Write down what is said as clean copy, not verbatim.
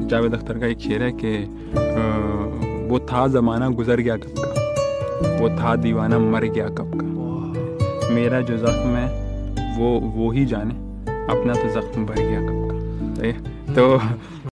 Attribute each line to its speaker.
Speaker 1: जावेद अख्तर का एक शेर है कि वो था ज़माना गुज़र गया कब का, वो था दीवाना मर गया कब का, मेरा जो ज़ख्म है वो ही जाने, अपना तो ज़ख्म भर गया कब का। तो